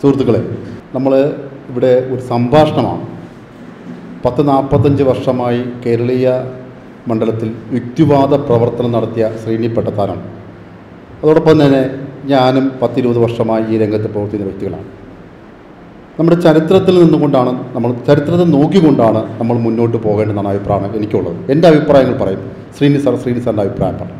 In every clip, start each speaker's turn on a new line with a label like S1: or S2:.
S1: സുഹൃത്തുക്കളെ, നമ്മൾ ഇവിടെ ഒരു സംഭാഷണമാണ്. 40-45 വർഷമായി കേരളീയ മണ്ഡലത്തിൽ യുക്തിവാദ പ്രവർത്തനം നടത്തിയ ശ്രീനി പട്ടത്താനം, അതോടൊപ്പം തന്നെ ഞാനും 10-20 വർഷമായി ഈ രംഗത്ത് പ്രവർത്തിക്കുന്ന വ്യക്തികളാണ്. നമ്മുടെ ചരിത്രത്തിൽ നിന്നുകൊണ്ടാണ്, ചരിത്രത്തെ നോക്കിക്കൊണ്ടാണ് നമ്മൾ മുന്നോട്ട് പോകേണ്ടതെന്നാണ് അഭിപ്രായമാണ് എനിക്കുള്ളത്. എൻ്റെ അഭിപ്രായങ്ങൾ പറയും. ശ്രീനി സാറിൻ്റെ അഭിപ്രായം പറയും.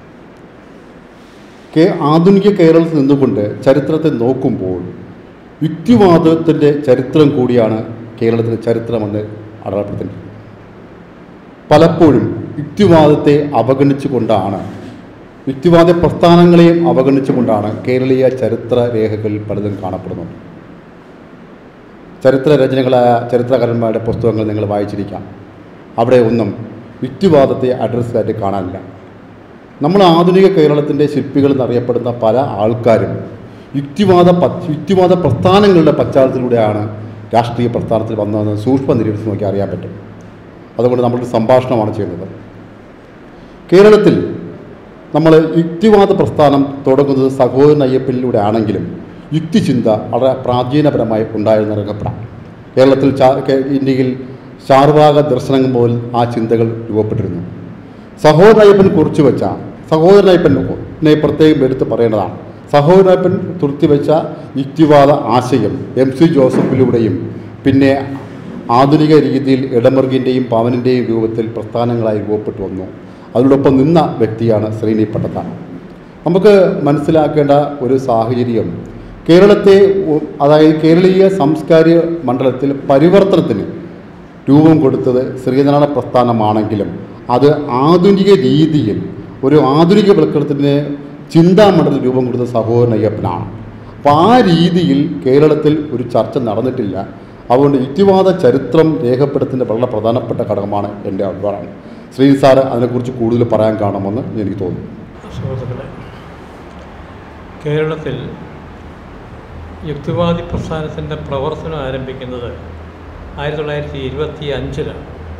S1: ആധുനിക കേരളത്തിൽ നിന്നുകൊണ്ട് ചരിത്രത്തെ നോക്കുമ്പോൾ യുക്തിവാദത്തിൻ്റെ ചരിത്രം കൂടിയാണ് കേരളത്തിലെ ചരിത്രമെന്ന് അടയാളപ്പെടുത്തുന്നത്. പലപ്പോഴും യുക്തിവാദത്തെ അവഗണിച്ചുകൊണ്ടാണ്, യുക്തിവാദ പ്രസ്ഥാനങ്ങളെയും അവഗണിച്ചുകൊണ്ടാണ് കേരളീയ ചരിത്ര രേഖകളിൽ പലതും കാണപ്പെടുന്നത്. ചരിത്ര രചനകളായ ചരിത്രകാരന്മാരുടെ പുസ്തകങ്ങൾ നിങ്ങൾ വായിച്ചിരിക്കാം. അവിടെ ഒന്നും യുക്തിവാദത്തെ അഡ്രസ്സായിട്ട് കാണാനില്ല. നമ്മൾ ആധുനിക കേരളത്തിൻ്റെ ശില്പികൾ എന്നറിയപ്പെടുന്ന പല ആൾക്കാരും യുക്തിവാദ പ്രസ്ഥാനങ്ങളുടെ പശ്ചാത്തലത്തിലൂടെയാണ് രാഷ്ട്രീയ പ്രസ്ഥാനത്തിൽ വന്നതെന്ന് സൂക്ഷ്മ നിരീക്ഷണം നോക്കി അറിയാൻ പറ്റും. അതുകൊണ്ട് നമ്മളൊരു സംഭാഷണമാണ് ചെയ്യുന്നത്. കേരളത്തിൽ നമ്മൾ യുക്തിവാദ പ്രസ്ഥാനം തുടങ്ങുന്നത് സഹോദരൻ അയ്യപ്പനിലൂടെ ആണെങ്കിലും യുക്തിചിന്ത വളരെ പ്രാചീനപരമായി ഉണ്ടായിരുന്ന രംഗപ്പെടാം. കേരളത്തിൽ ഇന്ത്യയിൽ ചാർവാക ദർശനങ്ങൾ മുതൽ ആ ചിന്തകൾ രൂപപ്പെട്ടിരുന്നു. സഹോദരൻ അയ്യപ്പൻ കുറിച്ച് വെച്ച, സഹോദരൻ അയ്യപ്പനെ പ്രത്യേകം എടുത്ത് പറയേണ്ടതാണ്. സഹോദരൻ അയ്യപ്പൻ തുർത്തിവെച്ച യുക്തിവാദ ആശയം MC ജോസഫിലൂടെയും പിന്നെ ആധുനിക രീതിയിൽ ഇടമർഗിൻ്റെയും പവനിൻ്റെയും രൂപത്തിൽ പ്രസ്ഥാനങ്ങളായി രൂപപ്പെട്ടു വന്നു. അതിനോടൊപ്പം നിന്ന വ്യക്തിയാണ് ശ്രീനി പട്ടത്താനം. നമുക്ക് മനസ്സിലാക്കേണ്ട ഒരു സാഹചര്യം, കേരളത്തെ, അതായത് കേരളീയ സാംസ്കാരിക മണ്ഡലത്തിൽ പരിവർത്തനത്തിന് രൂപം കൊടുത്തത് ശ്രീനാരായണ പ്രസ്ഥാനമാണെങ്കിലും അത് ആധുനിക രീതിയിൽ ഒരു ആധുനിക വൽക്കരണത്തിന് ചിന്താമണ്ഡലത്തിൽ രൂപം കൊടുത്ത സഹോദരൻ അയ്യപ്പനാണ്. അപ്പോൾ ആ രീതിയിൽ കേരളത്തിൽ ഒരു ചർച്ച നടന്നിട്ടില്ല. അതുകൊണ്ട് യുക്തിവാദ ചരിത്രം രേഖപ്പെടുത്തുന്ന വളരെ പ്രധാനപ്പെട്ട ഘടകമാണ് എൻ്റെ അഭിപ്രായം. ശ്രീനി സാറ് അതിനെക്കുറിച്ച് കൂടുതൽ പറയാൻ കാണുമെന്ന് എനിക്ക് തോന്നുന്നു.
S2: സുഹൃത്തുക്കളെ, കേരളത്തിൽ യുക്തിവാദി പ്രസ്ഥാനത്തിൻ്റെ പ്രവർത്തനം ആരംഭിക്കുന്നത് 1925-ലാണ്.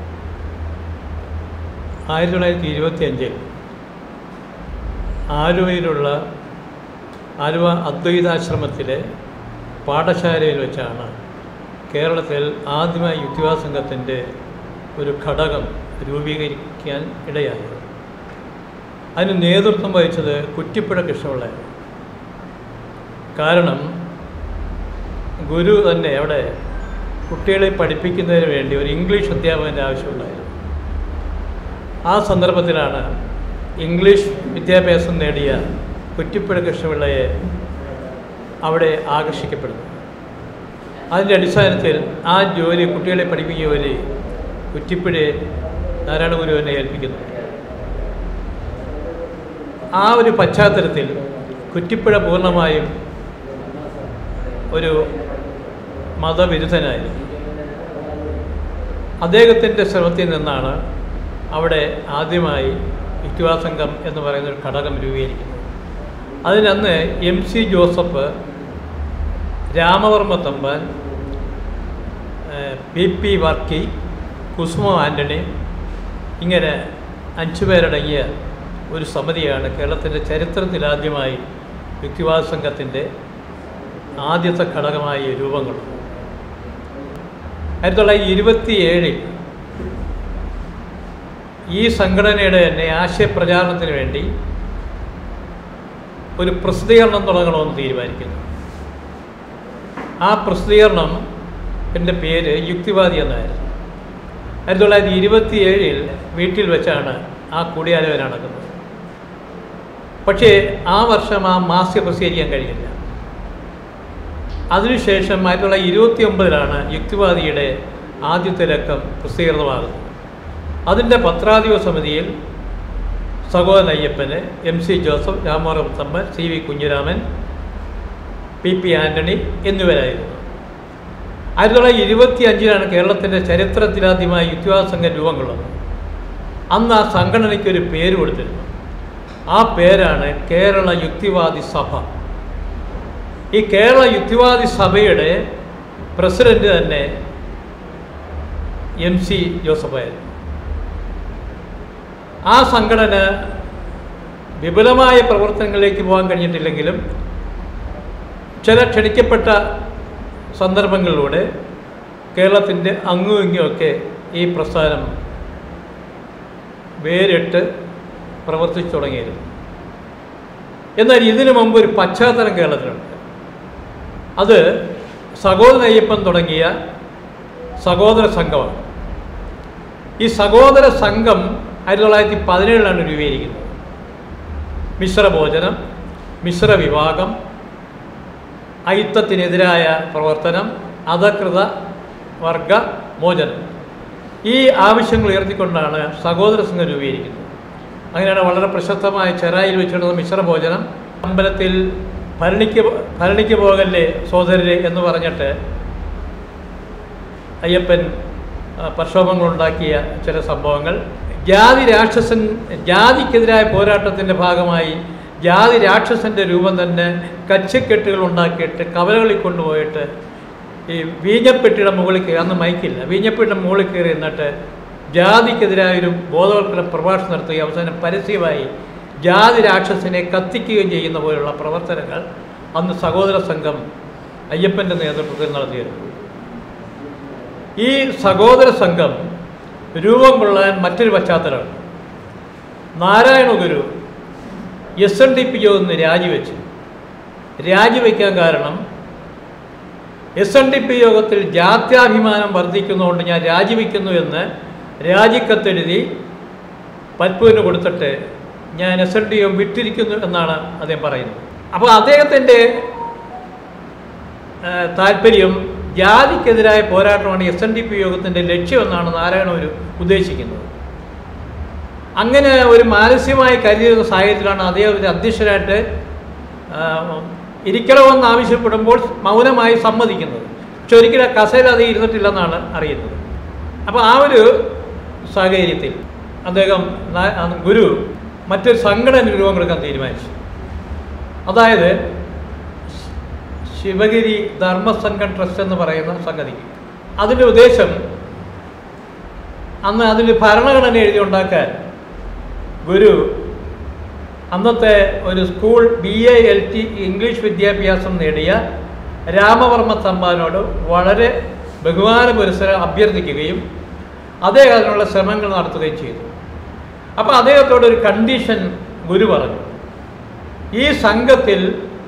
S2: 1925 ആലുവയിലുള്ള ആലുവ അദ്വൈതാശ്രമത്തിലെ പാഠശാലയിൽ വെച്ചാണ് കേരളത്തിൽ ആദ്യമായി യുക്തിവാദ സംഘത്തിൻ്റെ ഒരു ഘടകം രൂപീകരിക്കാൻ ഇടയായത്. അതിന് നേതൃത്വം വഹിച്ചത് കുറ്റിപ്പുഴ കൃഷ്ണപിള്ളയാണ്. കാരണം ഗുരു തന്നെ അവിടെ കുട്ടികളെ പഠിപ്പിക്കുന്നതിന് വേണ്ടി ഒരു ഇംഗ്ലീഷ് അധ്യാപകൻ്റെ ആവശ്യമുണ്ടായിരുന്നു. ആ സന്ദർഭത്തിലാണ് ഇംഗ്ലീഷ് വിദ്യാഭ്യാസം നേടിയ കുറ്റിപ്പുഴ കൃഷ്ണപിള്ളയെ അവിടെ ആകർഷിക്കപ്പെടുന്നത്. അതിൻ്റെ അടിസ്ഥാനത്തിൽ ആ ജോലി, കുട്ടികളെ പഠിപ്പിക്കുന്ന ജോലി കുറ്റിപ്പുഴയെ നാരായണ ഗുരുവിനെ ഏൽപ്പിക്കുന്നു. ആ ഒരു പശ്ചാത്തലത്തിൽ കുറ്റിപ്പുഴ പൂർണ്ണമായും ഒരു മതവിരുദ്ധനായിരുന്നു. അദ്ദേഹത്തിൻ്റെ ശ്രമത്തിൽ നിന്നാണ് അവിടെ ആദ്യമായി യുക്തിവാദ സംഘം എന്ന് പറയുന്നൊരു ഘടകം രൂപീകരിക്കുന്നത്. അതിനന്ന് MC ജോസഫ്, രാമവർമ്മ തമ്പാൻ, PP വർക്കി, കുസുമ ആൻ്റണി, ഇങ്ങനെ 5 പേരടങ്ങിയ ഒരു സമിതിയാണ് കേരളത്തിൻ്റെ ചരിത്രത്തിലാദ്യമായി യുക്തിവാദ സംഘത്തിൻ്റെ ആദ്യത്തെ ഘടകമായി രൂപം കൊണ്ടത്. 1927 ഈ സംഘടനയുടെ തന്നെ ആശയപ്രചാരണത്തിന് വേണ്ടി ഒരു പ്രസിദ്ധീകരണം തുടങ്ങണമെന്ന് തീരുമാനിക്കുന്നു. ആ പ്രസിദ്ധീകരണത്തിൻ്റെ പേര് യുക്തിവാദി എന്നായിരുന്നു. 1927 വീട്ടിൽ വെച്ചാണ് ആ കൂടിയാലോചന നടക്കുന്നത്. പക്ഷേ ആ വർഷം ആ മാസിക പ്രസിദ്ധീകരിക്കാൻ കഴിഞ്ഞില്ല. അതിനുശേഷം 1929 യുക്തിവാദിയുടെ ആദ്യത്തെ ലക്കം പ്രസിദ്ധീകൃതമാകുന്നത്. അതിൻ്റെ പത്രാധിപ സമിതിയിൽ സഹോദരൻ അയ്യപ്പന്, MC Joseph, Ramavarma Thampan, CV Kunjiraman, PP Antony എന്നിവരായിരുന്നു. 1925 കേരളത്തിൻ്റെ ചരിത്രത്തിലാദ്യമായി യുക്തിവാദ സംഘം രൂപം കൊള്ളുന്നത്. അന്ന് ആ സംഘടനയ്ക്കൊരു പേര് കൊടുത്തിരുന്നു. ആ പേരാണ് കേരള യുക്തിവാദി സഭ. ഈ കേരള യുക്തിവാദി സഭയുടെ പ്രസിഡന്റ് തന്നെ MC ജോസഫായിരുന്നു. ആ സംഘടന വിപുലമായ പ്രവർത്തനങ്ങളിലേക്ക് പോകാൻ കഴിഞ്ഞിട്ടില്ലെങ്കിലും ചില ക്ഷണിക്കപ്പെട്ട സന്ദർഭങ്ങളിലൂടെ കേരളത്തിൻ്റെ അങ്ങും ഇങ്ങുമൊക്കെ ഈ പ്രസ്ഥാനം വേറിട്ട് പ്രവർത്തിച്ചു തുടങ്ങിയിരുന്നു. എന്നാൽ ഇതിനു മുമ്പ് ഒരു പശ്ചാത്തലം കേരളത്തിലുണ്ട്. അത് സഹോദര അയ്യപ്പൻ തുടങ്ങിയ സഹോദര സംഘമാണ്. ഈ സഹോദര സംഘം 1917 രൂപീകരിക്കുന്നത്. മിശ്രഭോജനം, മിശ്രവിവാഹം, അയിത്തത്തിനെതിരായ പ്രവർത്തനം, അധകൃത വർഗ മോചനം, ഈ ആവശ്യങ്ങൾ ഉയർത്തിക്കൊണ്ടാണ് സഹോദര സംഘം രൂപീകരിക്കുന്നത്. അങ്ങനെയാണ് വളരെ പ്രശസ്തമായ ചെറായിൽ വെച്ചിട്ടുള്ള മിശ്രഭോജനം. അമ്പലത്തിൽ ഭരണിക്ക് പോകല്ലേ സോദരരെ എന്ന് പറഞ്ഞിട്ട് അയ്യപ്പൻ പ്രക്ഷോഭങ്ങളുണ്ടാക്കിയ ചില സംഭവങ്ങൾ. ജാതിക്കെതിരായ പോരാട്ടത്തിൻ്റെ ഭാഗമായി ജാതി രാക്ഷസൻ്റെ രൂപം തന്നെ കച്ചക്കെട്ടുകൾ ഉണ്ടാക്കിയിട്ട് കവലകളിൽ കൊണ്ടുപോയിട്ട് ഈ വീഞ്ഞപ്പെട്ടിയുടെ മുകളിൽ കയറി, അന്ന് മൈക്കില്ല, വീഞ്ഞപ്പെട്ടിയുടെ മുകളിൽ കയറി എന്നിട്ട് ജാതിക്കെതിരായൊരു ബോധവൽക്കരണ പ്രഭാഷണം നടത്തുകയും അവസാനം പരസ്യമായി ജാതി രാക്ഷസനെ കത്തിക്കുകയും ചെയ്യുന്ന പോലുള്ള പ്രവർത്തനങ്ങൾ അന്ന് സഹോദര സംഘം അയ്യപ്പൻ്റെ നേതൃത്വത്തിൽ നടത്തിയിരുന്നു. ഈ സഹോദര സംഘം രൂപം കൊള്ളാൻ മറ്റൊരു പശ്ചാത്തലമാണ്. നാരായണ ഗുരു SNDP യോഗത്തിൽ നിന്ന് രാജിവെക്കാൻ കാരണം SNDP യോഗത്തിൽ ജാത്യാഭിമാനം വർദ്ധിക്കുന്നതുകൊണ്ട് ഞാൻ രാജിവെക്കുന്നു എന്ന് രാജിക്കത്തെഴുതി പത്പുവിന് കൊടുത്തിട്ട് ഞാൻ SNDP യോഗം വിട്ടിരിക്കുന്നു എന്നാണ് അദ്ദേഹം പറയുന്നത്. അപ്പോൾ അദ്ദേഹത്തിൻ്റെ താല്പര്യം ജാതിക്കെതിരായ പോരാട്ടമാണ് SNDP യോഗത്തിൻ്റെ ലക്ഷ്യമെന്നാണ് നാരായണ ഗുരു ഉദ്ദേശിക്കുന്നത്. അങ്ങനെ ഒരു മാനസികമായി കരുതിയിരുന്ന സാഹചര്യത്തിലാണ് അദ്ദേഹം ഒരു അധ്യക്ഷനായിട്ട് ഇരിക്കണമെന്ന് ആവശ്യപ്പെടുമ്പോൾ മൗനമായി സമ്മതിക്കുന്നത്. പക്ഷെ ഒരിക്കലും കസേര അത് ഇരുന്നിട്ടില്ലെന്നാണ് അറിയുന്നത്. അപ്പോൾ ആ ഒരു സാഹചര്യത്തിൽ അദ്ദേഹം ഗുരു മറ്റൊരു സംഘടന രൂപം കൊടുക്കാൻ തീരുമാനിച്ചു. അതായത് ശിവഗിരി ധർമ്മസംഘം ട്രസ്റ്റ് എന്ന് പറയുന്ന സംഗതി. അതിൻ്റെ ഉദ്ദേശം അന്ന് അതിൽ ഭരണഘടന എഴുതി ഉണ്ടാക്കാൻ ഗുരു അന്നത്തെ ഒരു സ്കൂൾ BA-LT ഇംഗ്ലീഷ് വിദ്യാഭ്യാസം നേടിയ രാമവർമ്മ തമ്പാനോട് വളരെ ബഹുമാന പുരസ്സരം അഭ്യർത്ഥിക്കുകയും അദ്ദേഹം അതിനുള്ള ശ്രമങ്ങൾ നടത്തുകയും ചെയ്തു. അപ്പോൾ അദ്ദേഹത്തോട് ഒരു കണ്ടീഷൻ ഗുരു പറഞ്ഞു. ഈ സംഘത്തിൽ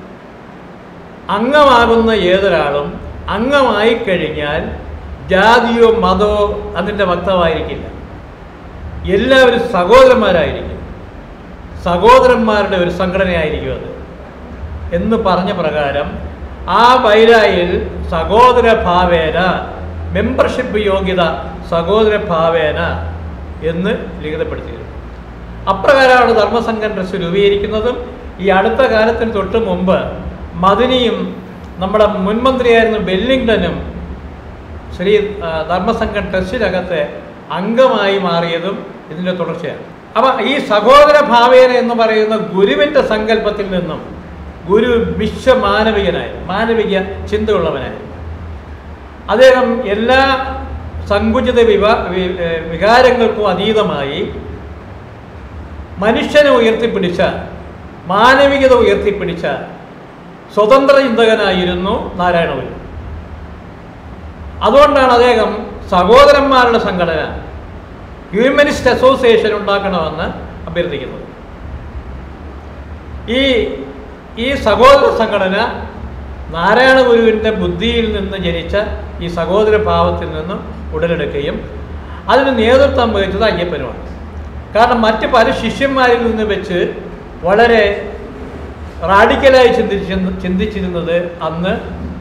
S2: അംഗമാകുന്ന ഏതൊരാളും അംഗമായി കഴിഞ്ഞാൽ ജാതിയോ മതമോ അതിൻ്റെ വക്താവായിരിക്കില്ല, എല്ലാവരും സഹോദരന്മാരായിരിക്കും, സഹോദരന്മാരുടെ ഒരു സംഘടനയായിരിക്കും അത് എന്ന് പറഞ്ഞ പ്രകാരം ആ ബൈലായിൽ സഹോദര ഭാവേന, മെമ്പർഷിപ്പ് യോഗ്യത സഹോദര ഭാവേന എന്ന് ലിഖിതപ്പെടുത്തിയിരുന്നു. അപ്രകാരമാണ് ധർമ്മസംഘം ട്രസ്റ്റ് രൂപീകരിക്കുന്നതും. ഈ അടുത്ത കാലത്തിന് തൊട്ട് മുമ്പ് മദനിയും നമ്മുടെ മുൻമന്ത്രിയായിരുന്ന വെല്ലിംഗ്ടനും ധർമ്മസംഘം ട്രസ്റ്റിനകത്ത് അംഗമായി മാറിയതും ഇതിൻ്റെ തുടർച്ചയാണ്. അപ്പം ഈ സഹോദര ഭാവേന എന്ന് പറയുന്ന ഗുരുവിൻ്റെ സങ്കല്പത്തിൽ നിന്നും ഗുരു വിശ്വമാനവികനായിരുന്നു, മാനവിക ചിന്തയുള്ളവനായിരുന്നു. അദ്ദേഹം എല്ലാ സങ്കുചിത വികാരങ്ങൾക്കും അതീതമായി മനുഷ്യനെ ഉയർത്തിപ്പിടിച്ച, മാനവികത ഉയർത്തിപ്പിടിച്ച സ്വതന്ത്ര ചിന്തകനായിരുന്നു നാരായണ ഗുരു. അതുകൊണ്ടാണ് അദ്ദേഹം സഹോദരന്മാരുടെ സംഘടന, ഹ്യൂമനിസ്റ്റ് അസോസിയേഷൻ ഉണ്ടാക്കണമെന്ന് അഭ്യർത്ഥിക്കുന്നത്. ഈ സഹോദര സംഘടന നാരായണ ഗുരുവിൻ്റെ ബുദ്ധിയിൽ നിന്ന് ജനിച്ച ഈ സഹോദര ഭാവത്തിൽ നിന്നും ഉടലെടുക്കുകയും അതിന് നേതൃത്വം വഹിച്ചത് അയ്യപ്പനുമാണ്. കാരണം മറ്റ് പല ശിഷ്യന്മാരിൽ നിന്ന് വെച്ച് വളരെ റാഡിക്കലായി ചിന്തിച്ചിരുന്നത് അന്ന്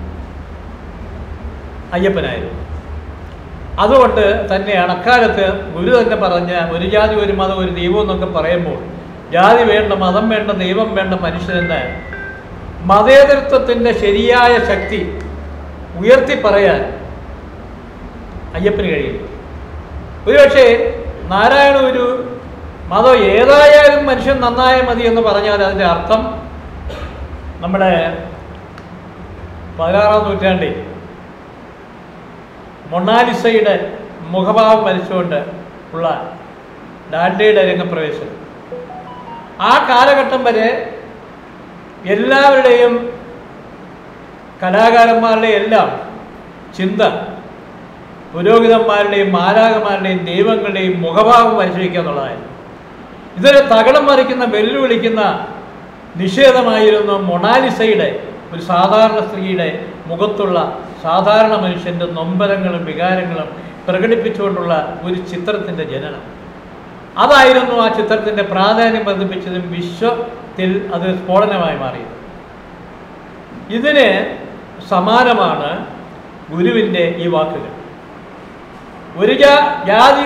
S2: അയ്യപ്പനായിരുന്നു. അതുകൊണ്ട് തന്നെയാണ് അക്കാലത്ത് ഗുരു തന്നെ പറഞ്ഞ ഒരു ജാതി ഒരു മതം ഒരു ദൈവം എന്നൊക്കെ പറയുമ്പോൾ ജാതി വേണ്ട, മതം വേണ്ട, ദൈവം വേണ്ട, മനുഷ്യനെന്ന് മതേതരത്വത്തിൻ്റെ ശരിയായ ശക്തി ഉയർത്തി പറയാൻ അയ്യപ്പന് കഴിയും. ഒരുപക്ഷെ നാരായണ ഗുരു മതം ഏതായാലും മനുഷ്യൻ നന്നായാൽ മതി എന്ന് പറഞ്ഞാൽ അതിൻ്റെ അർത്ഥം നമ്മുടെ 16-ാം നൂറ്റാണ്ടിൽ മൊണാലിസയുടെ മുഖഭാവം വരച്ചുകൊണ്ട് ഉള്ള ഡാന്റെയുടെ രംഗപ്രവേശം, ആ കാലഘട്ടം വരെ എല്ലാവരുടെയും കലാകാരന്മാരുടെ എല്ലാം ചിന്ത പുരോഹിതന്മാരുടെയും മാലാഖമാരുടെയും ദൈവങ്ങളുടെയും മുഖഭാവം പരിശോധിക്കുക എന്നുള്ളതായിരുന്നു. ഇതൊരു തകടം മറിക്കുന്ന വെല്ലുവിളിക്കുന്ന നിഷേധമായിരുന്നു മൊണാലിസയുടെ, ഒരു സാധാരണ സ്ത്രീയുടെ മുഖത്തുള്ള സാധാരണ മനുഷ്യൻ്റെ നൊമ്പരങ്ങളും വികാരങ്ങളും പ്രകടിപ്പിച്ചുകൊണ്ടുള്ള ഒരു ചിത്രത്തിൻ്റെ ജനനം. അതായിരുന്നു ആ ചിത്രത്തിൻ്റെ പ്രാധാന്യം വർദ്ധിപ്പിച്ചതും വിശ്വത്തിൽ അത് സ്ഫോടനമായി മാറിയത്. ഇതിന് സമാനമാണ് ഗുരുവിൻ്റെ ഈ വാക്കുകൾ. ഒരു ജാതി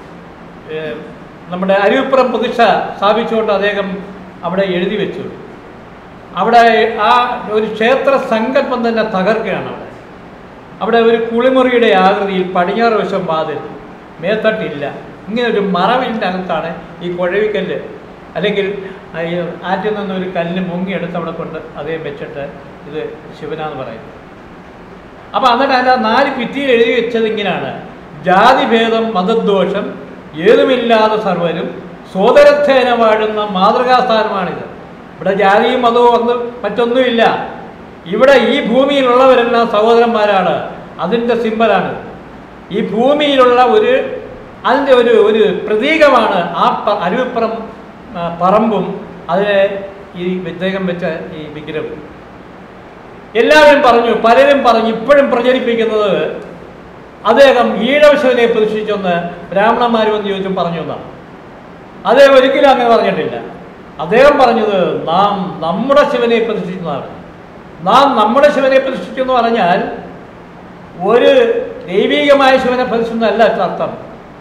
S2: നമ്മുടെ അരുവിപ്പുറം പ്രതിഷ്ഠ സ്ഥാപിച്ചുകൊണ്ട് അദ്ദേഹം അവിടെ എഴുതി വെച്ചു. അവിടെ ആ ഒരു ക്ഷേത്ര സങ്കല്പം തന്നെ തകർക്കുകയാണ്. അവിടെ ഒരു കുളിമുറിയുടെ ആകൃതിയിൽ പടിഞ്ഞാറ് വശം വാതിൽ, മേത്തട്ടില്ല, ഇങ്ങനെ ഒരു മറവിൻ്റെ അകത്താണ് ഈ കുഴവിക്കല്ല്, അല്ലെങ്കിൽ ആറ്റിൽ നിന്നൊരു കല്ല് മുങ്ങിയെടുത്ത് അവിടെ കൊണ്ട് അദ്ദേഹം വെച്ചിട്ട് ഇത് ശിവനാന്ന് പറയുന്നത്. അപ്പോൾ എന്നിട്ട് അതിൻ്റെ 4 ഭിത്തിയിൽ എഴുതി വെച്ചത് ഇങ്ങനെയാണ്: ജാതിഭേദം മതദ്ദോഷം ഏതുമില്ലാതെ സർവരും സോദരത്തേന വാഴുന്ന മാതൃകാസ്ഥാനമാണിത്. ഇവിടെ ജാതിയും മതവും മറ്റൊന്നുമില്ല. ഇവിടെ ഈ ഭൂമിയിലുള്ളവരെല്ലാം സഹോദരന്മാരാണ്. അതിൻ്റെ സിമ്പലാണ്. ഈ ഭൂമിയിലുള്ള അതിൻ്റെ ഒരു പ്രതീകമാണ് ആ അരുവിപ്പുറം പറമ്പും അതിനെ ഈ അദ്ദേഹം വെച്ച ഈ വിഗ്രഹം. എല്ലാവരും പറഞ്ഞു, പലരും പറഞ്ഞു, ഇപ്പോഴും പ്രചരിപ്പിക്കുന്നത് അദ്ദേഹം ഈഴവശവനെ പ്രതിഷ്ഠിച്ചെന്ന് ബ്രാഹ്മണന്മാർ വന്ന് ചോദിച്ചും പറഞ്ഞു എന്നാണ്. അദ്ദേഹം ഒരിക്കലും അങ്ങനെ പറഞ്ഞിട്ടില്ല. അദ്ദേഹം പറഞ്ഞത് നാം നമ്മുടെ ശിവനെ പ്രതിഷ്ഠിക്കുന്നതാണ്. നാം നമ്മുടെ ശിവനെ പ്രതിഷ്ഠിച്ചു എന്ന് പറഞ്ഞാൽ ഒരു ദൈവികമായ ശിവനെ പ്രതിഷ്ഠിക്കുന്നതല്ല അർത്ഥം.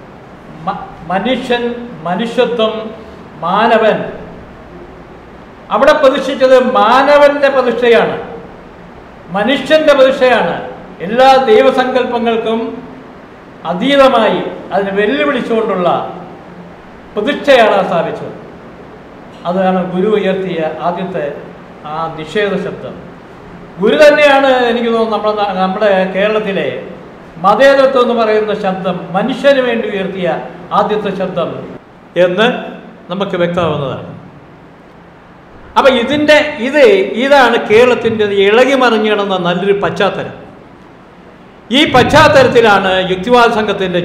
S2: മനുഷ്യൻ, മനുഷ്യത്വം, മാനവൻ. അവിടെ പ്രതിഷ്ഠിച്ചത് മാനവന്റെ പ്രതിഷ്ഠയാണ്, മനുഷ്യന്റെ പ്രതിഷ്ഠയാണ്. എല്ലാ ദൈവസങ്കല്പങ്ങൾക്കും അതീതമായി അതിനെ വെല്ലുവിളിച്ചുകൊണ്ടുള്ള പ്രതിഷ്ഠയാണ് സ്ഥാപിച്ചത്. അതാണ് ഗുരു ഉയർത്തിയ ആദ്യത്തെ ആ നിഷേധ ശബ്ദം. ഗുരു തന്നെയാണ് എനിക്ക് തോന്നുന്നു നമ്മുടെ കേരളത്തിലെ മതേതരത്വം എന്ന് പറയുന്ന ശബ്ദം മനുഷ്യന് വേണ്ടി ഉയർത്തിയ ആദ്യത്തെ ശബ്ദം എന്ന് നമുക്ക് വ്യക്തമാവുന്നതാണ്. അപ്പം ഇതാണ് കേരളത്തിൻ്റെ ഇളകി മറിഞ്ഞു കിടന്ന നല്ലൊരു പശ്ചാത്തലം. ഈ പശ്ചാത്തലത്തിലാണ് യുക്തിവാദ സംഘത്തിൻ്റെ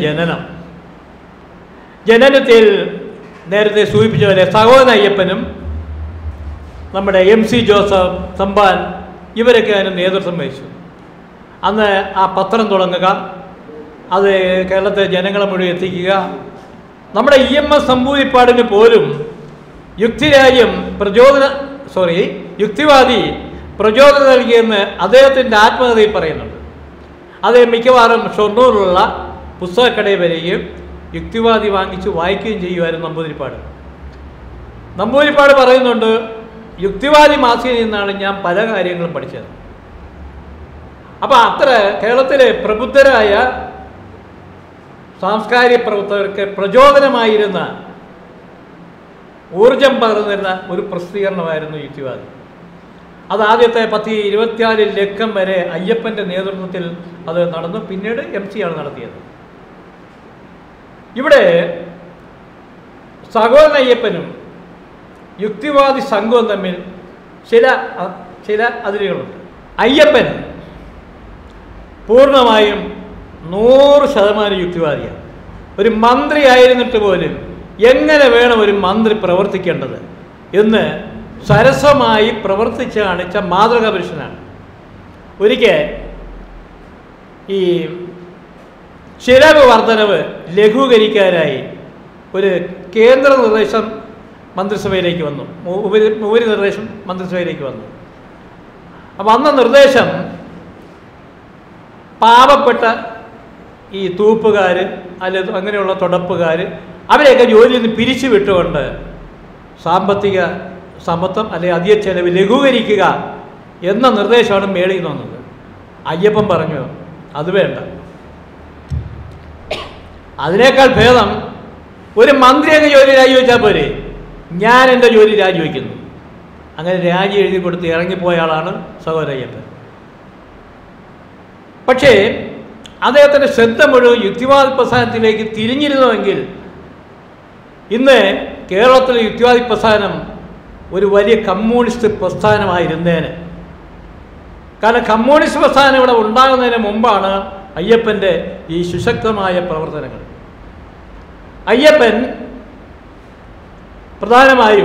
S2: ജനനത്തിൽ നേരത്തെ സൂചിപ്പിച്ച പോലെ സഹോദരൻ അയ്യപ്പനും നമ്മുടെ MC ജോസഫ്, തമ്പാൻ ഇവരൊക്കെ അതിന് നേതൃത്വം വഹിച്ചു. അന്ന് ആ പത്രം തുടങ്ങുക, അത് കേരളത്തിലെ ജനങ്ങളെ മുഴുവൻ എത്തിക്കുക. നമ്മുടെ EMS നമ്പൂതിരിപ്പാടിന് പോലും യുക്തിവാദി പ്രചോദനം നൽകിയെന്ന് അദ്ദേഹത്തിൻ്റെ ആത്മകഥയിൽ പറയുന്നുണ്ട്. അദ്ദേഹം മിക്കവാറും ഷൊർണൂരിലുള്ള പുസ്തകക്കടയിൽ വരികയും യുക്തിവാദി വാങ്ങിച്ച് വായിക്കുകയും ചെയ്യുമായിരുന്നു നമ്പൂതിരിപ്പാട് പറയുന്നുണ്ട്, യുക്തിവാദി മാസികയിൽ നിന്നാണ് ഞാൻ പല കാര്യങ്ങളും പഠിച്ചത്. അപ്പം അത്ര കേരളത്തിലെ പ്രബുദ്ധരായ സാംസ്കാരിക പ്രവർത്തകർക്ക് പ്രചോദനമായിരുന്ന, ഊർജം പകർന്നിരുന്ന ഒരു പ്രസിദ്ധീകരണമായിരുന്നു യുക്തിവാദി. അത് ആദ്യത്തെ 1024 ലക്കം വരെ അയ്യപ്പൻ്റെ നേതൃത്വത്തിൽ അത് നടന്നു. പിന്നീട് MC ആണ് നടത്തിയത്. ഇവിടെ സഹോദരൻ അയ്യപ്പനും യുക്തിവാദി സംഘവും തമ്മിൽ ചില അതിരുകളുണ്ട്. അയ്യപ്പൻ പൂർണ്ണമായും 100% യുക്തിവാദിയാണ്. ഒരു മന്ത്രി ആയിരുന്നിട്ട് പോലും എങ്ങനെ വേണം ഒരു മന്ത്രി പ്രവർത്തിക്കേണ്ടത് എന്ന് സരസമായി പ്രവർത്തിച്ച് കാണിച്ച മാതൃകാ പുരുഷനാണ്. ഒരിക്കൽ ഈ ചിലവ് വർധനവ് ലഘൂകരിക്കാനായി ഒരു കേന്ദ്ര നിർദ്ദേശം മന്ത്രിസഭയിലേക്ക് വന്നു, ഉപനിർദ്ദേശം മന്ത്രിസഭയിലേക്ക് വന്നു. അപ്പം അന്ന നിർദ്ദേശം പാവപ്പെട്ട ഈ തൂപ്പുകാർ അല്ലെങ്കിൽ അങ്ങനെയുള്ള തുടപ്പുകാർ അവരെയൊക്കെ ജോലിയിൽ നിന്ന് പിരിച്ചു വിട്ടുകൊണ്ട് സാമ്പത്തിക സമത്വം അല്ലെങ്കിൽ അധിക ചെലവ് ലഘൂകരിക്കുക എന്ന നിർദ്ദേശമാണ് മേളിൽ നിന്ന് വന്നത്. അയ്യപ്പൻ പറഞ്ഞു അത് വേണ്ട, അതിനേക്കാൾ ഭേദം ഒരു മന്ത്രിയൊക്കെ ജോലി രാജിവെച്ചാൽ പോരെ, ഞാൻ എൻ്റെ ജോലി രാജിവെക്കുന്നു. അങ്ങനെ രാജി എഴുതി കൊടുത്ത് ഇറങ്ങിപ്പോയ ആളാണ് സഹോദരൻ അയ്യപ്പൻ. പക്ഷേ അദ്ദേഹത്തിൻ്റെ ശ്രദ്ധ മുഴുവൻ യുക്തിവാദ പ്രസ്ഥാനത്തിലേക്ക് തിരിഞ്ഞിരുന്നുവെങ്കിൽ ഇന്ന് കേരളത്തിലെ യുക്തിവാദി പ്രസ്ഥാനം ഒരു വലിയ കമ്മ്യൂണിസ്റ്റ് പ്രസ്ഥാനമായിരുന്നേനെ. കാരണം കമ്മ്യൂണിസ്റ്റ് പ്രസ്ഥാനം ഇവിടെ ഉണ്ടാകുന്നതിന് മുമ്പാണ് അയ്യപ്പൻ്റെ ഈ സുശക്തമായ പ്രവർത്തനങ്ങൾ. അയ്യപ്പൻ പ്രധാനമായും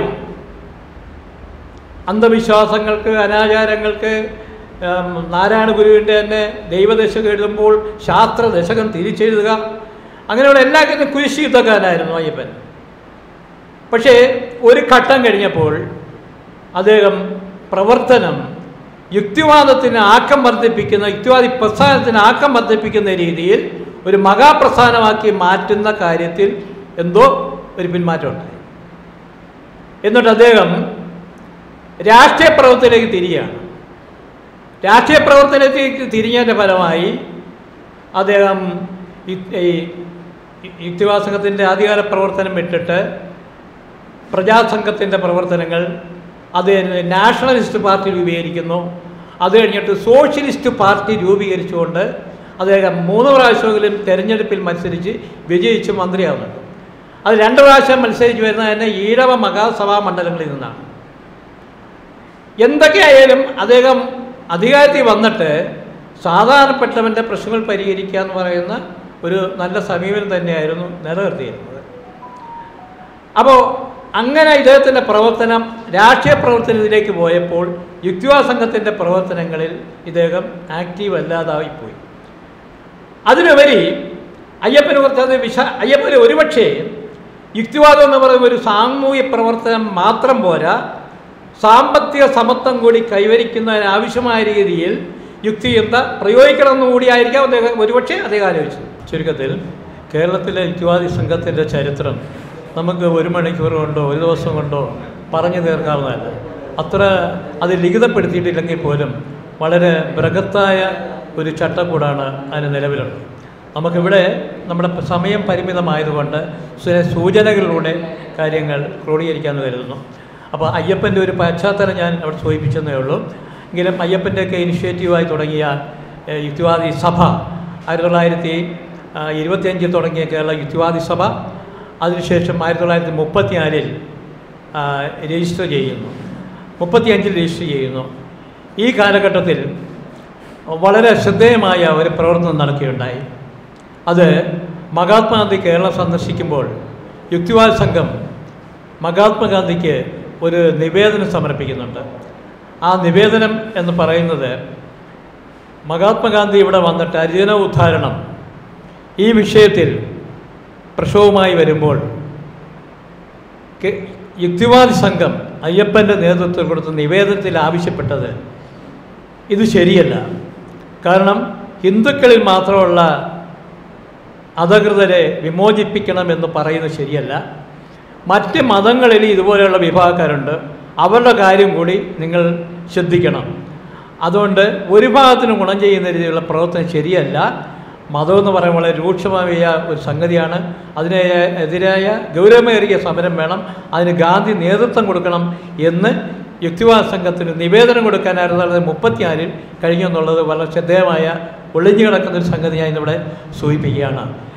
S2: അന്ധവിശ്വാസങ്ങൾക്ക്, അനാചാരങ്ങൾക്ക്, നാരായണ ഗുരുവിൻ്റെ തന്നെ ദൈവദശകം എഴുതുമ്പോൾ ശാസ്ത്രദശകം തിരിച്ചെഴുതുക, അങ്ങനെയുള്ള എല്ലാ കാര്യത്തിലും കുരിശുയുദ്ധക്കാരനായിരുന്നു അയ്യപ്പൻ. പക്ഷേ ഒരു ഘട്ടം കഴിഞ്ഞപ്പോൾ അദ്ദേഹം പ്രവർത്തനം യുക്തിവാദത്തിന് ആക്കം വർദ്ധിപ്പിക്കുന്ന, യുക്തിവാദി പ്രസ്ഥാനത്തിന് ആക്കം വർദ്ധിപ്പിക്കുന്ന രീതിയിൽ ഒരു മഹാപ്രസ്ഥാനമാക്കി മാറ്റുന്ന കാര്യത്തിൽ എന്തോ ഒരു പിന്മാറ്റമുണ്ടായി. എന്നിട്ട് അദ്ദേഹം രാഷ്ട്രീയ പ്രവർത്തനത്തിലേക്ക് തിരിയുകയാണ്. രാഷ്ട്രീയ പ്രവർത്തനത്തിലേക്ക് തിരിഞ്ഞതിൻ്റെ ഫലമായി അദ്ദേഹം ഈ യുക്തിവാദ സംഘത്തിൻ്റെ ആദ്യകാല പ്രവർത്തനം വിട്ടിട്ട് പ്രജാസംഘത്തിൻ്റെ പ്രവർത്തനങ്ങൾ, അത് നാഷണലിസ്റ്റ് പാർട്ടി രൂപീകരിക്കുന്നു. അത് കഴിഞ്ഞിട്ട് സോഷ്യലിസ്റ്റ് പാർട്ടി രൂപീകരിച്ചുകൊണ്ട് അദ്ദേഹം 3 പ്രാവശ്യമെങ്കിലും തെരഞ്ഞെടുപ്പിൽ മത്സരിച്ച് വിജയിച്ച് മന്ത്രിയാവുന്നുണ്ട്. അത് 2 പ്രാവശ്യം മത്സരിച്ച് വരുന്നത് തന്നെ ഈഴവ മഹാസഭാ മണ്ഡലങ്ങളിൽ നിന്നാണ്. എന്തൊക്കെയായാലും അദ്ദേഹം അധികാരത്തിൽ വന്നിട്ട് സാധാരണപ്പെട്ടവൻ്റെ പ്രശ്നങ്ങൾ പരിഹരിക്കുക എന്ന് പറയുന്ന ഒരു നല്ല സമീപനം തന്നെയായിരുന്നു നിലനിർത്തിയിരുന്നത്. അപ്പോൾ അങ്ങനെ ഇദ്ദേഹത്തിൻ്റെ പ്രവർത്തനം രാഷ്ട്രീയ പ്രവർത്തനത്തിലേക്ക് പോയപ്പോൾ യുക്തിവാദ സംഘത്തിൻ്റെ പ്രവർത്തനങ്ങളിൽ ഇദ്ദേഹം ആക്റ്റീവ് അല്ലാതായിപ്പോയി. അതിനുപരി അയ്യപ്പന് കുറച്ചത് അയ്യപ്പന് ഒരുപക്ഷേ യുക്തിവാദം എന്ന് പറയുന്ന ഒരു സാമൂഹ്യ പ്രവർത്തനം മാത്രം പോരാ, സാമ്പത്തിക സമത്വം കൂടി കൈവരിക്കുന്നതിനാവശ്യമായ രീതിയിൽ യുക്തിചിന്ത പ്രയോഗിക്കണമെന്ന് കൂടിയായിരിക്കാം അദ്ദേഹം ഒരുപക്ഷെ അദ്ദേഹം ആലോചിച്ചത്. ചുരുക്കത്തിൽ കേരളത്തിലെ യുക്തിവാദി സംഘത്തിൻ്റെ ചരിത്രം നമുക്ക് 1 മണിക്കൂർ കൊണ്ടോ 1 ദിവസം കൊണ്ടോ പറഞ്ഞു തീർക്കാവുന്നതല്ല. അത്ര അത് ലിഖിതപ്പെടുത്തിയിട്ടില്ലെങ്കിൽ പോലും വളരെ ബൃഹത്തായ ഒരു ചട്ടക്കൂടാണ് അതിന് നിലവിലുള്ളത്. നമുക്കിവിടെ നമ്മുടെ സമയം പരിമിതമായതുകൊണ്ട് ചില സൂചനകളിലൂടെ കാര്യങ്ങൾ ക്രോഡീകരിക്കാമെന്ന് കരുതുന്നു. അപ്പോൾ അയ്യപ്പൻ്റെ ഒരു പശ്ചാത്തലം ഞാൻ അവിടെ സൂചിപ്പിച്ചെന്നേ ഉള്ളൂ. എങ്കിലും അയ്യപ്പൻ്റെയൊക്കെ ഇനിഷ്യേറ്റീവായി തുടങ്ങിയ യുക്തിവാദി സഭ 1925 തുടങ്ങിയ കേരള യുക്തിവാദി സഭ, അതിനുശേഷം 1934 രജിസ്റ്റർ ചെയ്യുന്നു, 35 രജിസ്റ്റർ ചെയ്യുന്നു. ഈ കാലഘട്ടത്തിൽ വളരെ ശ്രദ്ധേയമായ ഒരു പ്രവർത്തനം നടക്കുകയുണ്ടായി. അത് മഹാത്മാഗാന്ധി കേരളം സന്ദർശിക്കുമ്പോൾ യുക്തിവാദ സംഘം മഹാത്മാഗാന്ധിക്ക് ഒരു നിവേദനം സമർപ്പിക്കുന്നുണ്ട്. ആ നിവേദനം എന്ന് പറയുന്നത് മഹാത്മാഗാന്ധി ഇവിടെ വന്നിട്ട് ഹരിജന ഉദ്ധാരണം ഈ വിഷയത്തിൽ പ്രക്ഷോഭമായി വരുമ്പോൾ യുക്തിവാദി സംഘം അയ്യപ്പൻ്റെ നേതൃത്വത്തിൽ കൊടുത്ത നിവേദനത്തിൽ ആവശ്യപ്പെട്ടത് ഇത് ശരിയല്ല. കാരണം ഹിന്ദുക്കളിൽ മാത്രമുള്ള അധകൃതരെ വിമോചിപ്പിക്കണമെന്ന് പറയുന്നത് ശരിയല്ല. മറ്റ് മതങ്ങളിൽ ഇതുപോലെയുള്ള വിഭാഗക്കാരുണ്ട്, അവരുടെ കാര്യം കൂടി നിങ്ങൾ ശ്രദ്ധിക്കണം. അതുകൊണ്ട് ഒരു ഭാഗത്തിന് ഗുണം ചെയ്യുന്ന രീതിയിലുള്ള പ്രവർത്തനം ശരിയല്ല. മതമെന്ന് പറയുമ്പോൾ വളരെ രൂക്ഷമായ ഒരു സംഗതിയാണ്. അതിനെതിരായ ഗൗരവമേറിയ സമരം വേണം. അതിന് ഗാന്ധി നേതൃത്വം കൊടുക്കണം എന്ന് യുക്തിവാദ സംഘത്തിന് നിവേദനം കൊടുക്കാൻ 1934 കഴിഞ്ഞെന്നുള്ളത് വളരെ ശ്രദ്ധേയമായ ഒളിഞ്ഞു കിടക്കുന്നൊരു സംഗതി ഞാൻ ഇന്നിവിടെ സൂചിപ്പിക്കുകയാണ്.